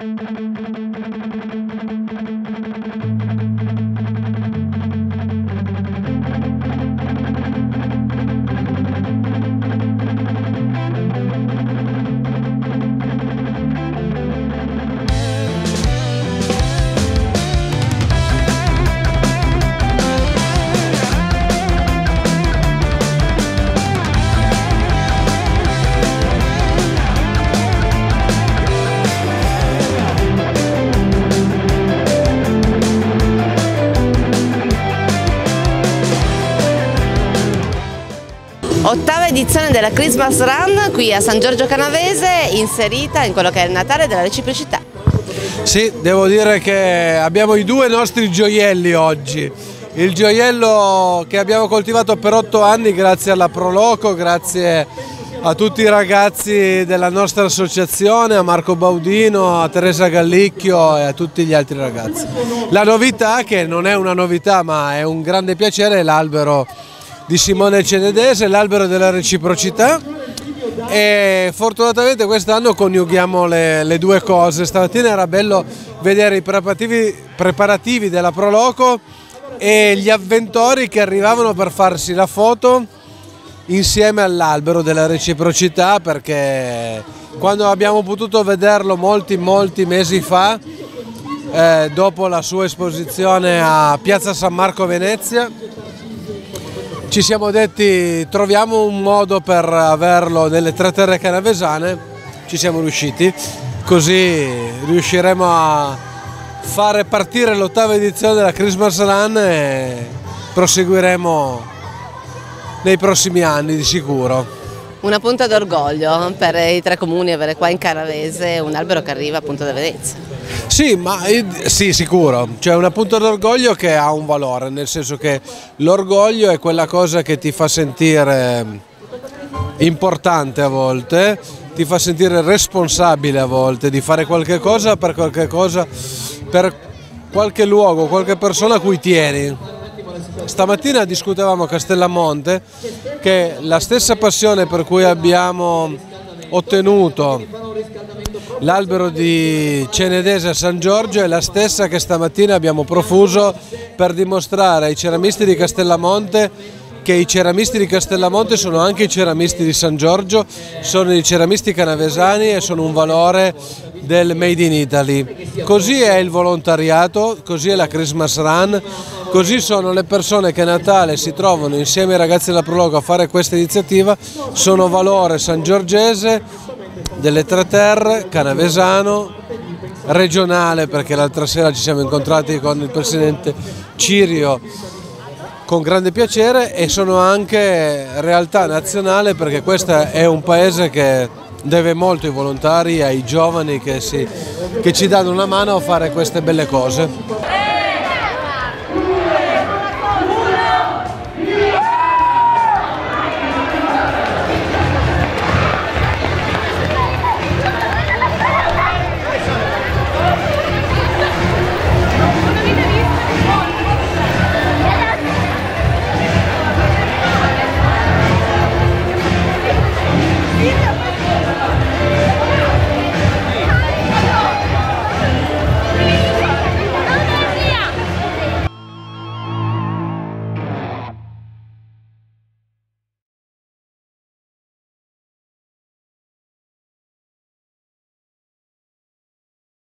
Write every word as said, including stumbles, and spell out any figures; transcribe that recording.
Ottava edizione della Christmas Run qui a San Giorgio Canavese, inserita in quello che è il Natale della reciprocità. Sì, devo dire che abbiamo i due nostri gioielli oggi. Il gioiello che abbiamo coltivato per otto anni grazie alla Proloco, grazie a tutti i ragazzi della nostra associazione, a Marco Baudino, a Teresa Gallicchio e a tutti gli altri ragazzi. La novità, che non è una novità ma è un grande piacere, è l'albero di Simone Cenedese, l'albero della reciprocità, e fortunatamente quest'anno coniughiamo le, le due cose. Stamattina era bello vedere i preparativi, preparativi della Proloco e gli avventori che arrivavano per farsi la foto insieme all'albero della reciprocità, perché quando abbiamo potuto vederlo molti molti mesi fa, eh, dopo la sua esposizione a Piazza San Marco Venezia, ci siamo detti troviamo un modo per averlo nelle tre terre canavesane, ci siamo riusciti, così riusciremo a fare partire l'ottava edizione della Christmas Run e proseguiremo nei prossimi anni di sicuro. Una punta d'orgoglio per i tre comuni avere qua in Canavese un albero che arriva appunto da Venezia. Sì, ma, sì, sicuro, c'è una punta d'orgoglio che ha un valore, nel senso che l'orgoglio è quella cosa che ti fa sentire importante a volte, ti fa sentire responsabile a volte di fare qualche cosa per qualche cosa, per qualche luogo, qualche persona a cui tieni. Stamattina discutevamo a Castellamonte che la stessa passione per cui abbiamo ottenuto l'albero di Cenedese a San Giorgio è la stessa che stamattina abbiamo profuso per dimostrare ai ceramisti di Castellamonte che i ceramisti di Castellamonte sono anche i ceramisti di San Giorgio, sono i ceramisti canavesani e sono un valore del Made in Italy. Così è il volontariato, così è la Christmas Run, così sono le persone che a Natale si trovano insieme ai ragazzi della Proloco a fare questa iniziativa, sono valore sangiorgese, delle tre terre, canavesano, regionale, perché l'altra sera ci siamo incontrati con il presidente Cirio con grande piacere, e sono anche realtà nazionale, perché questo è un paese che deve molto ai volontari, ai giovani che, si, che ci danno una mano a fare queste belle cose.